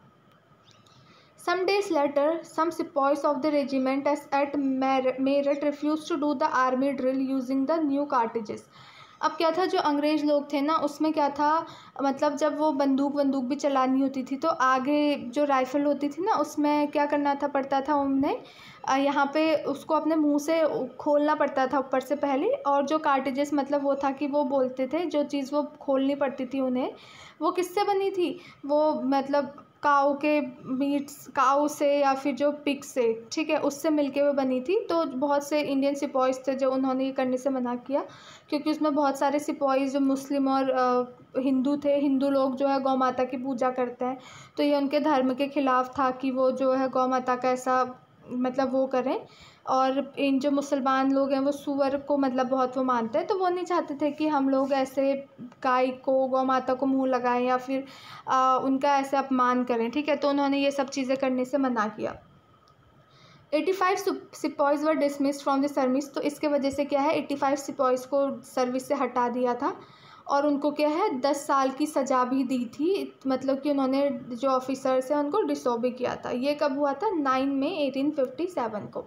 Some days later, some sepoys of the regiment at Meerut refused to do the army drill using the new cartridges. अब क्या था, जो अंग्रेज़ लोग थे ना उसमें क्या था, मतलब जब वो बंदूक भी चलानी होती थी तो आगे जो राइफ़ल होती थी ना उसमें क्या करना था पड़ता था उन्हें यहाँ पे उसको अपने मुंह से खोलना पड़ता था ऊपर से पहले, और जो कार्टिजेस मतलब वो था कि वो बोलते थे जो चीज़ वो खोलनी पड़ती थी उन्हें, वो किससे बनी थी, वो मतलब काऊ के मीट्स, काऊ से या फिर जो पिग से, ठीक है, उससे मिलके वो बनी थी। तो बहुत से इंडियन सिपॉइज थे जो उन्होंने ये करने से मना किया, क्योंकि उसमें बहुत सारे सिपॉइज जो मुस्लिम और हिंदू थे, हिंदू लोग जो है गौ माता की पूजा करते हैं, तो ये उनके धर्म के खिलाफ़ था कि वो जो है गौ माता का ऐसा मतलब वो करें, और इन जो मुसलमान लोग हैं वो सूअर को मतलब बहुत वो मानते हैं, तो वो नहीं चाहते थे कि हम लोग ऐसे गाय को, गौ माता को मुंह लगाएं या फिर उनका ऐसे अपमान करें, ठीक है, तो उन्होंने ये सब चीज़ें करने से मना किया। 85 sepoys were dismissed from the service. तो इसके वजह से क्या है 85 सिपॉइज को सर्विस से हटा दिया था और उनको क्या है 10 साल की सज़ा भी दी थी, मतलब कि उन्होंने जो ऑफिसर्स हैं उनको डिसोबे किया था। ये कब हुआ था 9 मई 1857 को।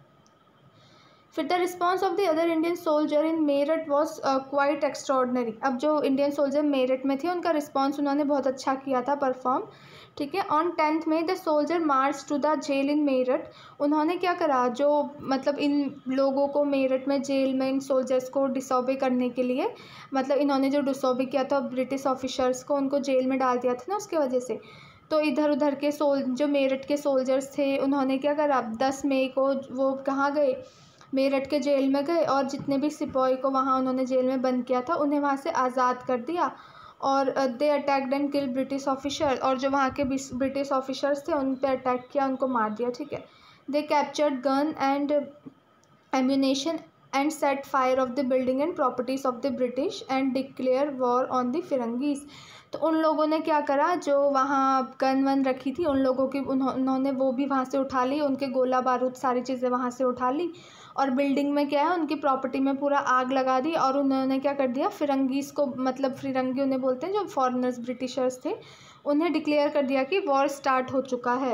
फिर the response of the other Indian soldier in Meerut was quite extraordinary. अब जो इंडियन सोल्जर मेरठ में थे उनका रिस्पॉन्स उन्होंने बहुत अच्छा किया था, परफॉर्म, ठीक है। On 10th May the soldier march to the jail in Meerut. उन्होंने क्या करा, जो मतलब इन लोगों को मेरठ में जेल में इन सोल्जर्स को डिसोबे करने के लिए, मतलब इन्होंने जो डिसोबे किया था ब्रिटिश ऑफिसर्स को, उनको जेल में डाल दिया था ना उसके वजह से। तो इधर उधर के जो मेरठ के सोल्जर्स थे उन्होंने क्या करा 10 मई को वो कहाँ गए, मेरठ के जेल में गए और जितने भी सिपाही को वहाँ उन्होंने जेल में बंद किया था उन्हें वहाँ से आज़ाद कर दिया। और they attacked and kill British officer, और जो वहाँ के ब्रिटिश ऑफिसर्स थे उन पे अटैक किया, उनको मार दिया, ठीक है। They captured gun and ammunition and set fire of the building and properties of the British and declare war on the फिरंगीज। तो उन लोगों ने क्या करा, जो वहाँ गन वन रखी थी उन लोगों की उन्होंने वो भी वहाँ से उठा ली, उनके गोला बारूद सारी चीज़ें वहाँ से उठा ली और बिल्डिंग में क्या है उनकी प्रॉपर्टी में पूरा आग लगा दी। और उन्होंने क्या कर दिया, फिरंगीज़ को, मतलब फिरंगी उन्हें बोलते हैं जो फॉरेनर्स ब्रिटिशर्स थे, उन्हें डिक्लेयर कर दिया कि वॉर स्टार्ट हो चुका है।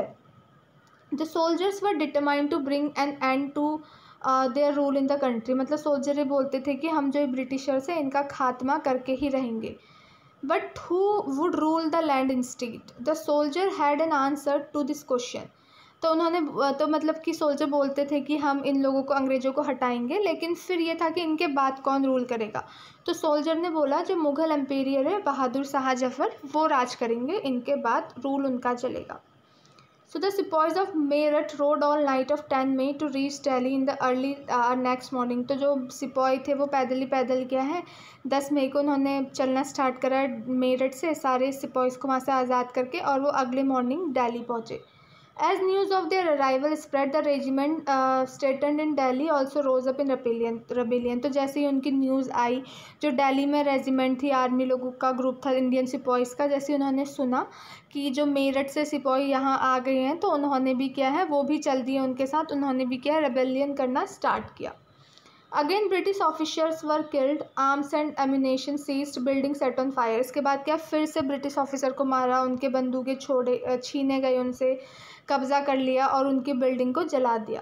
The soldiers were determined to bring an end to their rule in the country. मतलब सोल्जर ये बोलते थे कि हम जो ब्रिटिशर्स हैं इनका खात्मा करके ही रहेंगे। But who would rule the land instead, the soldier had an answer to this question. तो उन्होंने तो मतलब कि सोल्जर बोलते थे कि हम इन लोगों को, अंग्रेज़ों को हटाएंगे, लेकिन फिर ये था कि इनके बाद कौन रूल करेगा। तो सोल्जर ने बोला जो मुग़ल एम्पेरियर है बहादुर शाह जफ़र वो राज करेंगे, इनके बाद रूल उनका चलेगा। So the sepoys of Meerut rode all night of 10 May to reach Delhi in the early next morning। तो जो सिपाही थे वो पैदल ही पैदल क्या है 10 मई को उन्होंने चलना स्टार्ट करा मेरठ से, सारे सिपाहीज़ को वहाँ से आज़ाद करके, और वो अगले मॉर्निंग दिल्ली पहुँचे। As news of their arrival spread, the regiment stationed in Delhi also rose up in rebellion। तो जैसे ही उनकी न्यूज़ आई, जो दिल्ली में रेजिमेंट थी, आर्मी लोगों का ग्रुप था इंडियन सिपाहीज़ का, जैसे उन्होंने सुना कि जो मेरठ से सिपाही यहाँ आ गए हैं तो उन्होंने भी क्या है वो भी चल दिए उनके साथ, उन्होंने भी क्या है रेबेलियन करना स्टार्ट किया। Again British officers were killed, arms and ammunition seized, building set on fire. इसके बाद क्या फिर से ब्रिटिश ऑफिसर को मारा, उनके बंदूकें छीने गए उनसे, कब्ज़ा कर लिया और उनकी बिल्डिंग को जला दिया।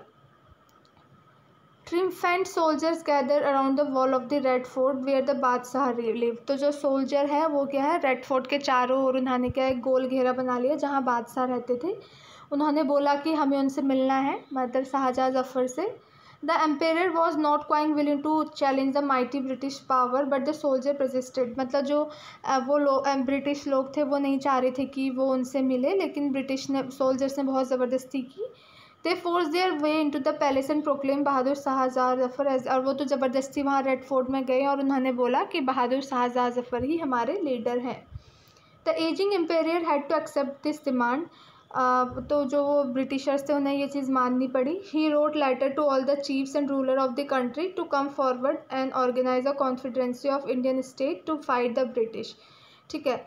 Triumphant soldiers gather around the wall of the Red Fort where the badshah live. तो जो सोल्जर है वो क्या है रेड फोर्ट के चारों ओर उन्होंने क्या है गोल घेरा बना लिया जहाँ बादशाह रहते थे। उन्होंने बोला कि हमें उनसे मिलना है, मतलब शाहजहाँ जफ़र से। The emperor was not quite willing to challenge the mighty British power but the soldier persisted. मतलब जो ब्रिटिश लोग थे वो नहीं चाह रहे थे कि वो उनसे मिले, लेकिन सोल्जर्स ने बहुत ज़बरदस्ती की। They force their way into the palace and proclaim Bahadur Shahjahan Zafar as, और वो तो ज़बरदस्ती वहाँ रेड फोर्ट में गए और उन्होंने बोला कि बहादुर शाहजहाँ जफ़र ही हमारे लीडर हैं। The aging emperor had to accept this demand. तो जो वो ब्रिटिशर्स थे उन्हें ये चीज़ माननी पड़ी। He wrote letter to all the chiefs and ruler of the country to come forward and organise a confederacy of Indian state to fight the British. ठीक है,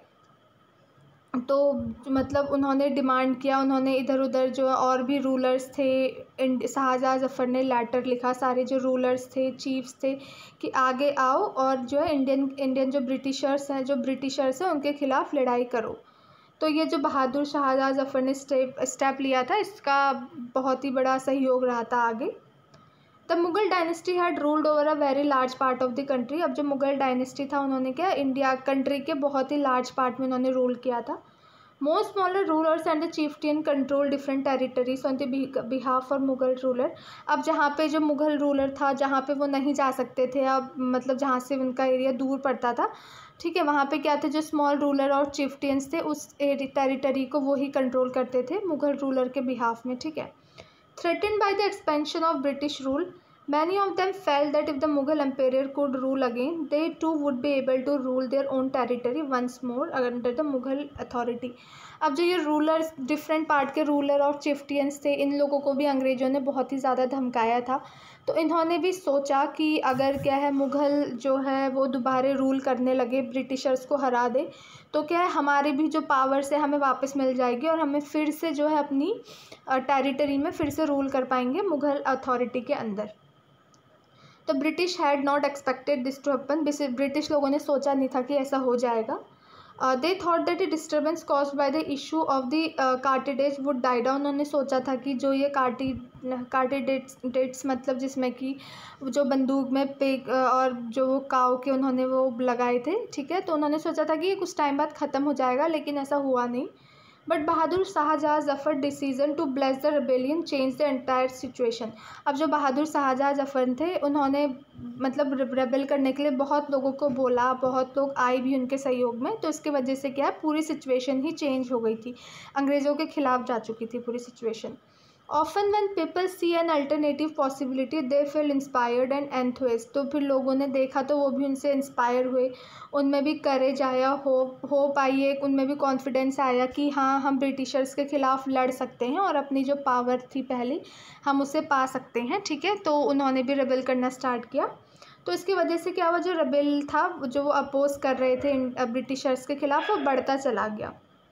तो मतलब उन्होंने डिमांड किया, उन्होंने इधर उधर जो और भी रूलर्स थे, शाहजहाँ जफ़र ने लेटर लिखा सारे जो रूलर्स थे चीफ्स थे कि आगे आओ और जो है इंडियन जो ब्रिटिशर्स हैं उनके खिलाफ़ लड़ाई करो। तो ये जो बहादुर शाहजहाँ जफ़र ने स्टेप लिया था इसका बहुत ही बड़ा सहयोग रहा था आगे। The Mughal dynasty had ruled over a very large part of the country. अब जो मुग़ल डायनेस्टी था उन्होंने क्या इंडिया कंट्री के बहुत ही लार्ज पार्ट में उन्होंने रूल किया था। Most smaller rulers and the chieftain control different territories on the behalf for Mughal ruler. अब जहाँ पे जो मुग़ल रूलर था जहाँ पे वो नहीं जा सकते थे, अब मतलब जहाँ से उनका एरिया दूर पड़ता था, ठीक है, वहाँ पे क्या थे जो स्मॉल रूलर और चिफ्टियंस थे उस टेरिटरी को वो ही कंट्रोल करते थे मुग़ल रूलर के बिहाफ में। ठीक है, threaten by the expansion of British rule, Many of them felt that if the Mughal emperor could rule again, they too would be able to rule their own territory once more under the Mughal authority. अब जो ये रूलर्स, डिफरेंट पार्ट के रूलर और चिफ्टियंस थे, इन लोगों को भी अंग्रेज़ों ने बहुत ही ज़्यादा धमकाया था। तो इन्होंने भी सोचा कि अगर क्या है मुग़ल जो है वो दोबारा रूल करने लगे, ब्रिटिशर्स को हरा दे, तो क्या है हमारी भी जो पावर्स है हमें वापस मिल जाएगी और हमें फिर से जो है अपनी टेरिटरी में फिर से रूल कर पाएंगे मुग़ल अथॉरिटी के अंदर। तो British had not expected this to happen, British लोगों ने सोचा नहीं था कि ऐसा हो जाएगा। They thought that the disturbance caused by the issue of the cartridges would die down. उन्होंने सोचा था कि जो ये कार्टिडेट्स मतलब जिसमें कि जो बंदूक में पेग और जो वो काव के उन्होंने वो लगाए थे, ठीक है, तो उन्होंने सोचा था कि ये कुछ टाइम बाद ख़त्म हो जाएगा, लेकिन ऐसा हुआ नहीं। But Bahadur Shahjahan Zafar decision to bless the rebellion change the entire situation. अब जो बहादुर शाहजहाँ जफ़र थे, उन्होंने मतलब रेबेल करने के लिए बहुत लोगों को बोला, बहुत लोग आए भी उनके सहयोग में, तो इसकी वजह से क्या है पूरी सिचुएशन ही चेंज हो गई थी, अंग्रेज़ों के खिलाफ जा चुकी थी पूरी situation. Often when people see an alternative possibility they feel inspired and enthusiast. तो फिर लोगों ने देखा तो वो भी उनसे इंस्पायर हुए, उनमें भी करेज आया, होप आई, एक उनमें भी कॉन्फिडेंस आया कि हाँ हम ब्रिटिशर्स के ख़िलाफ़ लड़ सकते हैं और अपनी जो पावर थी पहले हम उसे पा सकते हैं, ठीक है। तो उन्होंने भी रेबेल करना स्टार्ट किया। तो इसकी वजह से क्या हुआ, जो रेबेल था जो वो अपोज कर रहे थे ब्रिटिशर्स के ख़िलाफ़, वो बढ़ता चला गया।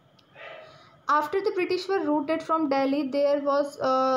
After the British were routed from Delhi, there was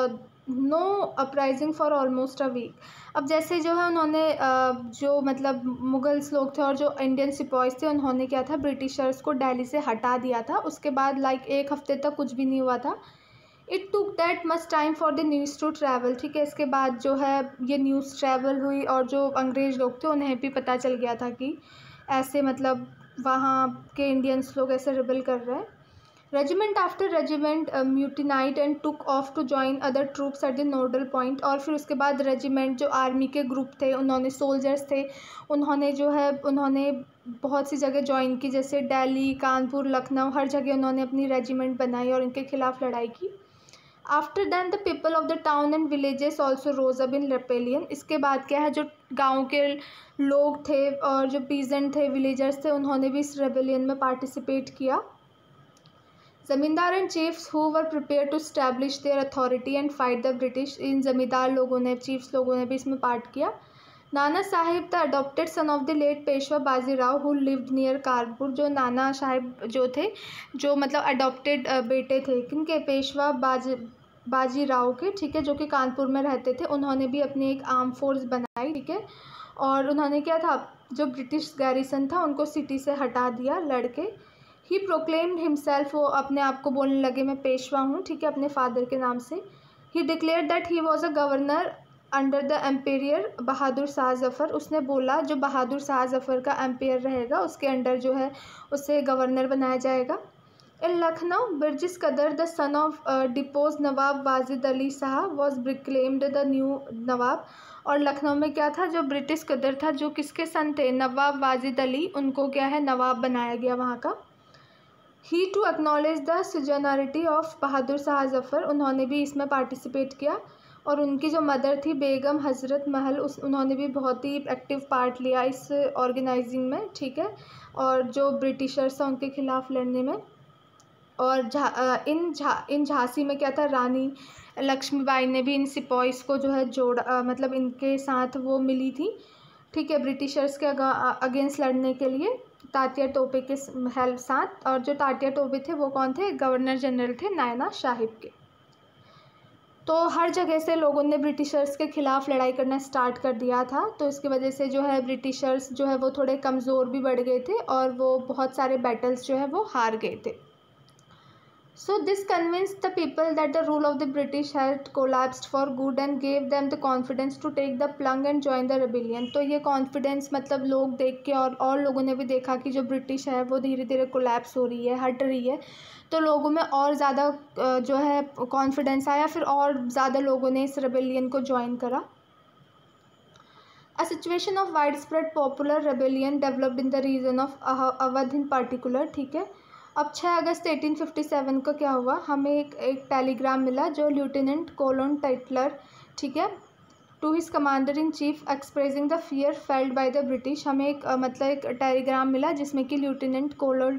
no uprising for almost a week. अब जैसे जो है उन्होंने जो मतलब मुगल्स लोग थे और जो इंडियन सिपाहीज थे, उन्होंने क्या था ब्रिटिशर्स को दिल्ली से हटा दिया था। उसके बाद एक हफ्ते तक कुछ भी नहीं हुआ था। It took that much time for the news to travel, ठीक है। इसके बाद जो है ये न्यूज़ ट्रैवल हुई और जो अंग्रेज़ लोग थे उन्हें भी पता चल गया था कि ऐसे मतलब वहाँ के इंडियंस लोग ऐसे रिबेल कर रहे हैं। Regiment after regiment mutinied and took off to join other troops at the nodal point. और फिर उसके बाद रेजिमेंट जो आर्मी के ग्रुप थे, उन्होंने सोल्जर्स थे, उन्होंने जो है उन्होंने बहुत सी जगह ज्वाइन की, जैसे दिल्ली, कानपुर, लखनऊ, हर जगह उन्होंने अपनी रेजिमेंट बनाई और इनके खिलाफ़ लड़ाई की। After then the people of the town and villages also rose up in rebellion. इसके बाद क्या है जो गाँव के लोग थे और जो पीजेंट थे, विलेजर्स थे, उन्होंने भी इस रेबेलियन में पार्टिसिपेट किया। Zamindar and chiefs who were prepare to establish their authority and fight the British. इन ज़मींदार लोगों ने, चीफ्स लोगों ने भी इसमें पार्ट किया। Nana Sahib the adopted son of the late Peshwa Bajirao who lived near Kanpur. जो नाना साहिब जो थे, जो मतलब अडॉप्टेड बेटे थे किनके, पेशवा बाजीराव के, ठीक है, जो कि कानपुर में रहते थे। उन्होंने भी अपनी एक आर्म फोर्स बनाई, ठीक है, और उन्होंने क्या था जो ब्रिटिश गैरिसन था उनको सिटी से हटा दिया लड़के। ही प्रोक्लेम्ड हिमसेल्फ, वो अपने आप को बोलने लगे मैं पेशवा हूँ, ठीक है, अपने फादर के नाम से। He declared that he was a governor under the emperor Bahadur Shah Zafar. उसने बोला जो बहादुर शाह जफ़र का एम्पेयर रहेगा उसके अंडर जो है उसे गवर्नर बनाया जाएगा। इन Lucknow, Birjis Qadr the son of depose Nawab Wajid Ali Shah was proclaimed the new nawab. और लखनऊ में क्या था, जो ब्रिटिश कदर था जो किसके सन थे, नवाब वाजिद अली, उनको क्या है नवाब बनाया गया वहाँ का। He too acknowledge the suzerainty of Bahadur Shah Zafar, उन्होंने भी इसमें पार्टिसिपेट किया। और उनकी जो मदर थी बेगम हज़रत महल, उन्होंने भी बहुत ही एक्टिव पार्ट लिया इस ऑर्गेनाइजिंग में, ठीक है, और जो ब्रिटिशर्स हैं उनके खिलाफ़ लड़ने में। और इन झांसी में क्या था, रानी लक्ष्मीबाई ने भी इन सिपाहीज को जो है जोड़ा, मतलब इनके साथ वो मिली थी, ठीक है, ब्रिटिशर्स के अगेंस्ट लड़ने के लिए तात्या टोपे के हेल्प साथ। और जो तात्या टोपे थे वो कौन थे, गवर्नर जनरल थे नायना साहिब के। तो हर जगह से लोगों ने ब्रिटिशर्स के ख़िलाफ़ लड़ाई करना स्टार्ट कर दिया था। तो इसकी वजह से जो है ब्रिटिशर्स जो है वो थोड़े कमज़ोर भी बढ़ गए थे और वो बहुत सारे बैटल्स जो है वो हार गए थे। So this convinced the people that the rule of the British had collapsed for good and gave them the confidence to take the plunge and join the rebellion। तो ये कॉन्फिडेंस मतलब लोग देख के और लोगों ने भी देखा कि जो ब्रिटिश है वो धीरे धीरे कोलैप्स हो रही है, हट रही है, तो लोगों में और ज़्यादा जो है कॉन्फिडेंस आया, फिर और ज़्यादा लोगों ने इस रेबेलियन को ज्वाइन करा। A situation of widespread popular rebellion developed in the region of Awadh in particular, ठीक है। अब 6 अगस्त 1857 को क्या हुआ, हमें एक टेलीग्राम मिला जो लेफ्टिनेंट कोलोन टाइटलर, ठीक है, to his commander in chief expressing the fear felt by the British. हमें एक मतलब एक टेलीग्राम मिला जिसमें कि लेफ्टिनेंट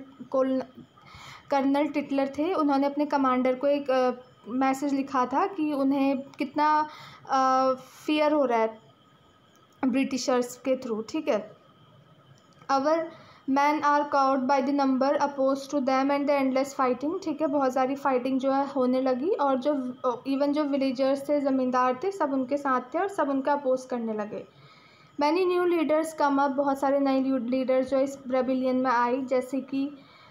कर्नल टिटलर थे, उन्होंने अपने कमांडर को एक मैसेज लिखा था कि उन्हें कितना फियर हो रहा है ब्रिटिशर्स के थ्रू, ठीक है। Our men are cowed by the number oppose to them and the endless fighting, ठीक है। बहुत सारी फाइटिंग जो है होने लगी और जो इवन जो विलेजर्स थे, ज़मींदार थे, सब उनके साथ थे और सब उनका अपोज करने लगे। Many new leaders come up, बहुत सारे नए लीडर्स जो इस रेबिलियन में आई, जैसे कि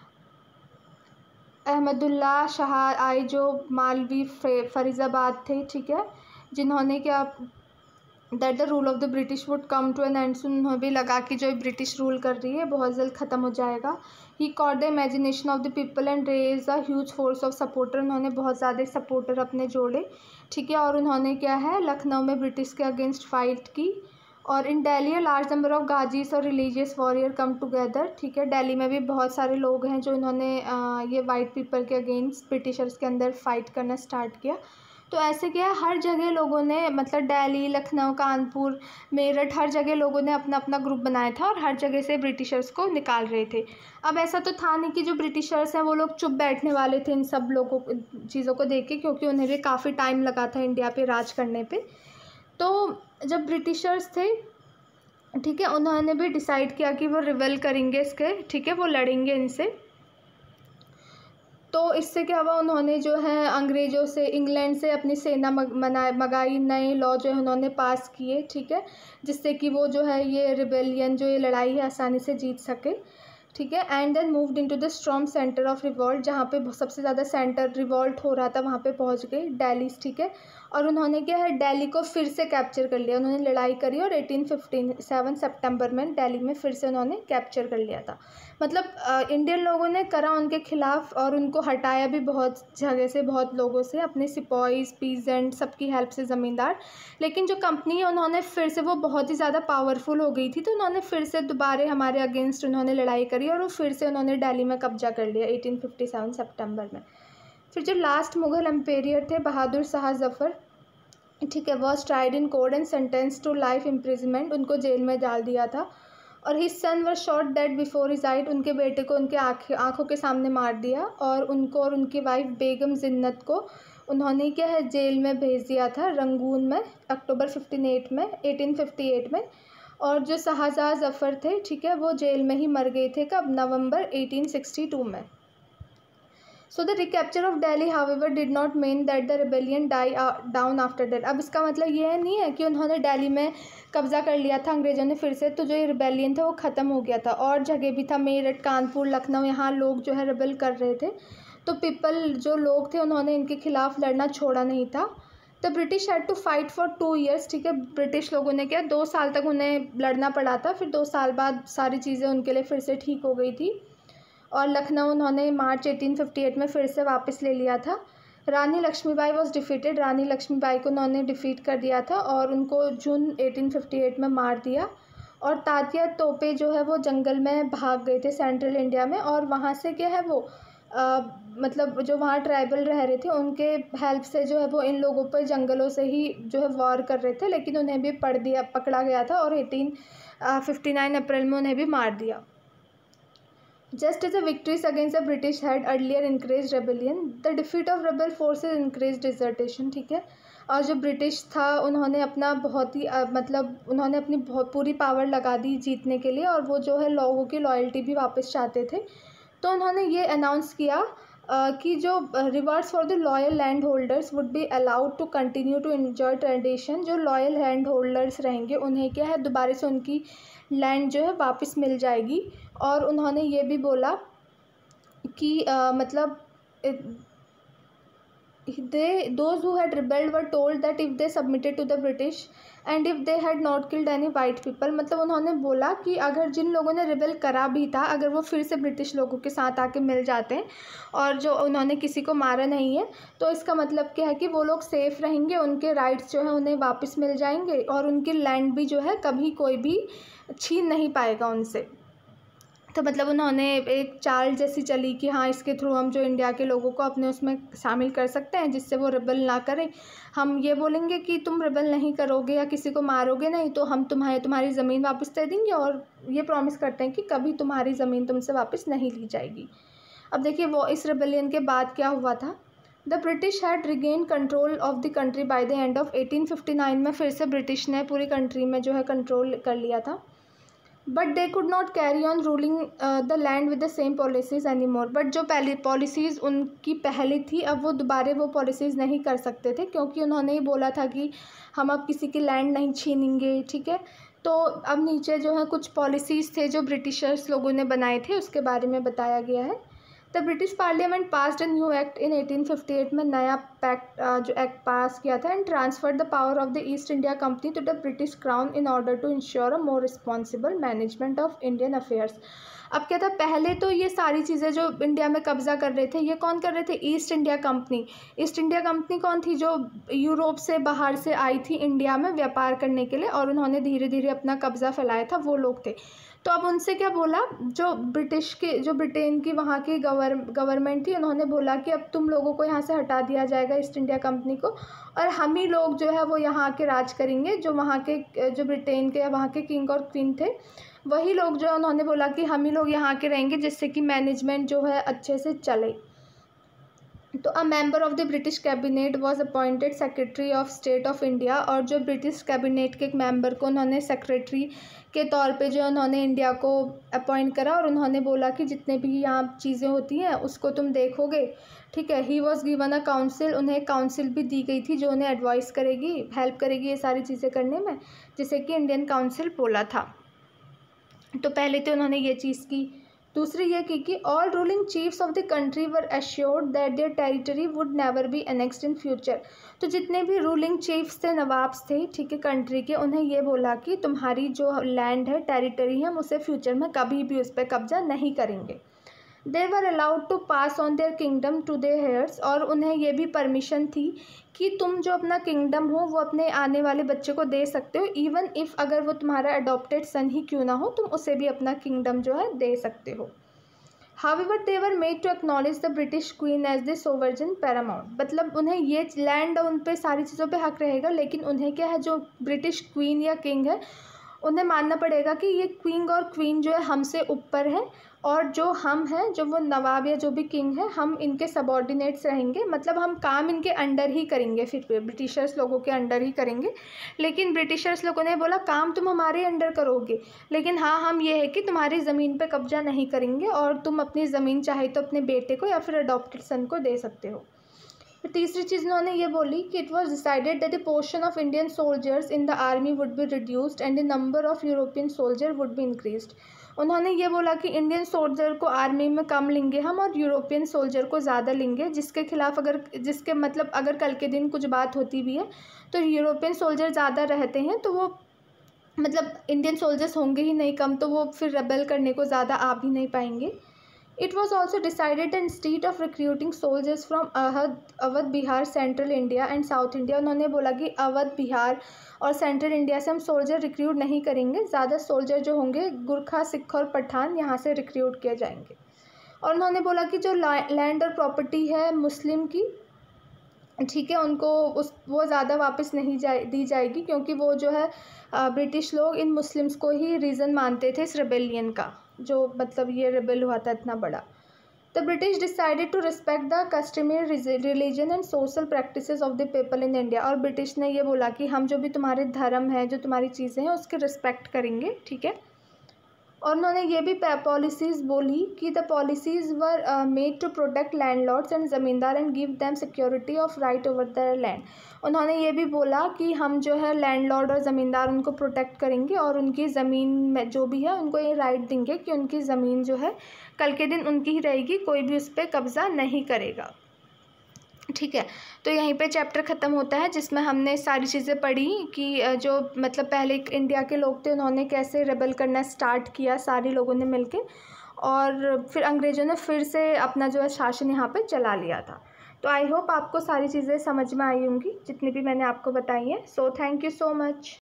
अहमदुल्ला शाह आए जो मालवी फरीजाबाद थे, ठीक है, जिन्होंने क्या that the rule of the British would come to an end, उन्हें भी लगा कि जो ब्रिटिश रूल कर रही है बहुत जल्द ख़त्म हो जाएगा। He caught the imagination of the people and raise a huge force of supporter, उन्होंने बहुत ज़्यादा सपोर्टर अपने जोड़े, ठीक है। और उन्होंने क्या है लखनऊ में ब्रिटिश के अगेंस्ट फाइट की। और in Delhi a large number of गाजीज और रिलीजियस वॉरियर कम टुगेदर, ठीक है। दिल्ली में भी बहुत सारे लोग हैं जो इन्होंने ये वाइट पीपल के अगेंस्ट ब्रिटिशर्स के अंदर फाइट करना स्टार्ट किया। तो ऐसे क्या हर जगह लोगों ने मतलब दिल्ली, लखनऊ, कानपुर, मेरठ, हर जगह लोगों ने अपना अपना ग्रुप बनाया था और हर जगह से ब्रिटिशर्स को निकाल रहे थे। अब ऐसा तो था नहीं कि जो ब्रिटिशर्स हैं वो लोग चुप बैठने वाले थे इन सब लोगों चीज़ों को देख के, क्योंकि उन्हें भी काफ़ी टाइम लगा था इंडिया पे राज करने पे। तो जब ब्रिटिशर्स थे, ठीक है, उन्होंने भी डिसाइड किया कि वो रिबेल करेंगे इसके, ठीक है, वो लड़ेंगे इनसे। तो इससे क्या हुआ, उन्होंने जो है अंग्रेज़ों से, इंग्लैंड से अपनी सेना मंगाई, नए लॉ जो है उन्होंने पास किए, ठीक है, जिससे कि वो जो है ये रिबेलियन जो ये लड़ाई है आसानी से जीत सके, ठीक है। And then moved into the strong centre of revolt, जहाँ पे सबसे ज़्यादा सेंटर रिवॉल्ट हो रहा था वहाँ पे पहुँच गए, दिल्ली, ठीक है। और उन्होंने क्या है दिल्ली को फिर से कैप्चर कर लिया, उन्होंने लड़ाई करी और 1857 सितंबर में दिल्ली में फिर से उन्होंने कैप्चर कर लिया था। मतलब इंडियन लोगों ने करा उनके खिलाफ और उनको हटाया भी बहुत जगह से, बहुत लोगों से, अपने सिपाहीज, पीजेंट, सबकी हेल्प से, ज़मींदार। लेकिन जो कंपनी है उन्होंने फिर से, वो बहुत ही ज़्यादा पावरफुल हो गई थी, तो उन्होंने फिर से दोबारा हमारे अगेंस्ट उन्होंने लड़ाई करी और वो फिर से उन्होंने दिल्ली में कब्जा कर लिया 1857 सितंबर में। फिर जो लास्ट मुग़ल एम्पेरियर थे बहादुर शाह जफ़र, ठीक है, was tried in court and sentence to life imprisonment, उनको जेल में डाल दिया था। और his son were shot dead before his eyes, उनके बेटे को उनके आँखों के सामने मार दिया। और उनको और उनकी वाइफ बेगम जिन्नत को उन्होंने क्या है जेल में भेज दिया था रंगून में अक्टूबर 1858 में। और जो शाहजहाँ जफ़र थे, ठीक है, वो जेल में ही मर गए थे, कब, नवंबर 1862 में। So the recapture of Delhi however did not mean that the rebellion die down after that. अब इसका मतलब ये नहीं है कि उन्होंने दिल्ली में कब्ज़ा कर लिया था अंग्रेज़ों ने फिर से, तो जो ये रिबेलियन था वो ख़त्म हो गया था। और जगह भी था, मेरठ, कानपुर, लखनऊ, यहाँ लोग जो है रिबेल कर रहे थे। तो पीपल जो लोग थे उन्होंने इनके खिलाफ़ लड़ना छोड़ा नहीं था। The British had to fight for 2 years, ठीक है। ब्रिटिश लोगों ने क्या 2 साल तक उन्हें लड़ना पड़ा था, फिर 2 साल बाद सारी चीज़ें उनके लिए फिर से ठीक हो गई थी। और लखनऊ उन्होंने मार्च 1858 में फिर से वापस ले लिया था। रानी लक्ष्मीबाई वॉज डिफीटेड, रानी लक्ष्मीबाई को उन्होंने डिफ़ीट कर दिया था और उनको जून 1858 में मार दिया। और तात्या तोपे जो है वो जंगल में भाग गए थे सेंट्रल इंडिया में, और वहाँ से क्या है वो मतलब जो वहाँ ट्राइबल रह रहे थे उनके हेल्प से जो है वो इन लोगों पर जंगलों से ही जो है वॉर कर रहे थे, लेकिन उन्हें भी पकड़ा गया था और 1859 अप्रैल में उन्हें भी मार दिया। Just as the victories against the British had earlier encouraged rebellion, the defeat of rebel forces encouraged desertion, ठीक है। और जो ब्रिटिश था उन्होंने अपना बहुत ही मतलब उन्होंने अपनी बहुत पूरी पावर लगा दी जीतने के लिए, और वो जो है लोगों की लॉयल्टी भी वापस चाहते थे। तो उन्होंने ये अनाउंस किया कि जो rewards for the loyal land holders would be allowed to continue to enjoy tradition, जो लॉयल लैंड होल्डर्स रहेंगे उन्हें क्या है दोबारा से उनकी लैंड जो है वापस मिल जाएगी। और उन्होंने ये भी बोला कि मतलब those who had rebelled were told that if they submitted to the British and if they had not killed any white people, मतलब उन्होंने बोला कि अगर जिन लोगों ने रिबेल करा भी था, अगर वो फिर से ब्रिटिश लोगों के साथ आके मिल जाते हैं और जो उन्होंने किसी को मारा नहीं है, तो इसका मतलब क्या है कि वो लोग सेफ़ रहेंगे, उनके राइट्स जो है उन्हें वापस मिल जाएंगे और उनकी लैंड भी जो है कभी कोई भी छीन नहीं पाएगा उनसे, तो मतलब उन्होंने एक चाल जैसी चली कि हाँ इसके थ्रू हम जो इंडिया के लोगों को अपने उसमें शामिल कर सकते हैं, जिससे वो रिबल ना करें। हम ये बोलेंगे कि तुम रिबल नहीं करोगे या किसी को मारोगे नहीं तो हम तुम्हारी ज़मीन वापस दे देंगे, और ये प्रॉमिस करते हैं कि कभी तुम्हारी ज़मीन तुमसे वापस नहीं ली जाएगी। अब देखिए वो इस रिबेलियन के बाद क्या हुआ था। The British had regain control of the country by the end of 1859 में फिर से ब्रिटिश ने पूरी कंट्री में जो है कंट्रोल कर लिया था। But they could not carry on ruling the land with the same policies any more. But जो पहली पॉलिसीज़ उनकी पहले थी, अब वो दोबारा वो पॉलिसीज़ नहीं कर सकते थे, क्योंकि उन्होंने ही बोला था कि हम अब किसी की लैंड नहीं छीनेंगे, ठीक है। तो अब नीचे जो है कुछ पॉलिसीज़ थे जो ब्रिटिशर्स लोगों ने बनाए थे, उसके बारे में बताया गया है। The British parliament passed a new act in 1858 में नया पैक्ट जो एक्ट पास किया था, and transferred the power of the East India company to the British crown in order to ensure a more responsible management of Indian affairs. अब क्या था, पहले तो ये सारी चीज़ें जो इंडिया में कब्जा कर रहे थे, ये कौन कर रहे थे? East India company. East India company कौन थी? जो यूरोप से बाहर से आई थी इंडिया में व्यापार करने के लिए, और उन्होंने धीरे धीरे अपना कब्जा फैलाया था, वो लोग थे। तो अब उनसे क्या बोला, जो ब्रिटेन की वहाँ की गवर्नमेंट थी, उन्होंने बोला कि अब तुम लोगों को यहाँ से हटा दिया जाएगा ईस्ट इंडिया कंपनी को, और हम ही लोग जो है वो यहाँ के राज करेंगे। जो वहाँ के जो ब्रिटेन के या वहाँ के किंग और क्वीन थे, वही लोग जो है उन्होंने बोला कि हम ही लोग यहाँ के रहेंगे, जिससे कि मैनेजमेंट जो है अच्छे से चले। तो a member of the British cabinet was appointed secretary of state of India. और जो ब्रिटिश कैबिनेट के एक मेंबर को उन्होंने सेक्रेटरी के तौर पे जो उन्होंने इंडिया को अपॉइंट करा, और उन्होंने बोला कि जितने भी यहाँ चीज़ें होती हैं उसको तुम देखोगे, ठीक है। He was given a council, उन्हें काउंसिल भी दी गई थी जो उन्हें एडवाइस करेगी, हेल्प करेगी ये सारी चीज़ें करने में, जिसे कि इंडियन काउंसिल बोला था। तो पहले तो उन्होंने ये चीज़ की। दूसरी ये की कि all ruling chiefs of the country were assured that their territory would never be annexed in future. तो जितने भी रूलिंग चीफ्स थे, नवाब्स थे, ठीक है, कंट्री के, उन्हें ये बोला कि तुम्हारी जो लैंड है, टेरिटरी है, हम उसे फ्यूचर में कभी भी उस पर कब्जा नहीं करेंगे। They were allowed to pass on their kingdom to their heirs. और उन्हें ये भी परमिशन थी कि तुम जो अपना किंगडम हो वो अपने आने वाले बच्चे को दे सकते हो, इवन इफ़ अगर वो तुम्हारा अडॉप्टेड सन ही क्यों ना हो, तुम उसे भी अपना किंगडम जो है दे सकते हो। However they were made to acknowledge the British queen as the sovereign paramount. मतलब उन्हें ये लैंड, उन पे सारी चीज़ों पे हक रहेगा, लेकिन उन्हें क्या है, जो ब्रिटिश क्वीन या किंग है, उन्हें मानना पड़ेगा कि ये किंग और क्वीन जो है हमसे ऊपर है, और जो हम हैं, जो वो नवाब या जो भी किंग है, हम इनके सबॉर्डिनेट्स रहेंगे। मतलब हम काम इनके अंडर ही करेंगे, फिर ब्रिटिशर्स लोगों के अंडर ही करेंगे। लेकिन ब्रिटिशर्स लोगों ने बोला काम तुम हमारे अंडर करोगे, लेकिन हाँ हम ये है कि तुम्हारी ज़मीन पे कब्जा नहीं करेंगे, और तुम अपनी ज़मीन चाहे तो अपने बेटे को या फिर अडॉप्टेड सन को दे सकते हो। तीसरी चीज़ उन्होंने ये बोली कि it was decided that the portion of Indian soldiers in the army would be reduced and the number of European soldier would be increased. उन्होंने ये बोला कि इंडियन सोल्जर को आर्मी में कम लेंगे हम, और यूरोपियन सोल्जर को ज़्यादा लेंगे, जिसके खिलाफ जिसके मतलब अगर कल के दिन कुछ बात होती भी है तो यूरोपियन सोल्जर ज़्यादा रहते हैं, तो वो मतलब इंडियन सोल्जर्स होंगे ही नहीं कम, तो वो फिर रेबेल करने को ज़्यादा आ भी नहीं पाएंगे। It was also decided that instead of recruiting soldiers from Awadh, Bihar, central India and south India, उन्होंने बोला कि अवध, बिहार और सेंट्रल इंडिया से हम सोल्जर रिक्रूट नहीं करेंगे, ज़्यादा सोल्जर जो होंगे गुरखा, सिख और पठान यहाँ से रिक्रूट किए जाएंगे। और उन्होंने बोला कि जो लैंड और प्रॉपर्टी है मुस्लिम की, ठीक है, उनको वो ज़्यादा वापस नहीं दी जाएगी, क्योंकि वो जो है ब्रिटिश लोग इन मुस्लिम्स को ही रीज़न मानते थे इस रिबेलियन का, जो मतलब ये रिबेल हुआ था इतना बड़ा। The British decided to respect the customary religion and social practices of the people in India. और ब्रिटिश ने ये बोला कि हम जो भी तुम्हारे धर्म है, जो तुम्हारी चीज़ें हैं, उसकी रिस्पेक्ट करेंगे, ठीक है। और उन्होंने ये भी पॉलिसीज़ बोली कि the policies were made to protect landlords and zamindar and give them security of right over their land. उन्होंने ये भी बोला कि हम जो है लैंडलॉर्ड और ज़मींदार उनको प्रोटेक्ट करेंगे, और उनकी ज़मीन में जो भी है उनको ये राइट देंगे कि उनकी ज़मीन जो है कल के दिन उनकी ही रहेगी, कोई भी उस पर कब्ज़ा नहीं करेगा, ठीक है। तो यहीं पे चैप्टर ख़त्म होता है, जिसमें हमने सारी चीज़ें पढ़ी कि जो मतलब पहले इंडिया के लोग थे, उन्होंने कैसे रेबल करना स्टार्ट किया सारे लोगों ने मिलके, और फिर अंग्रेज़ों ने फिर से अपना जो है शासन यहाँ पे चला लिया था। तो आई होप आपको सारी चीज़ें समझ में आई होंगी जितनी भी मैंने आपको बताई हैं। So thank you so much.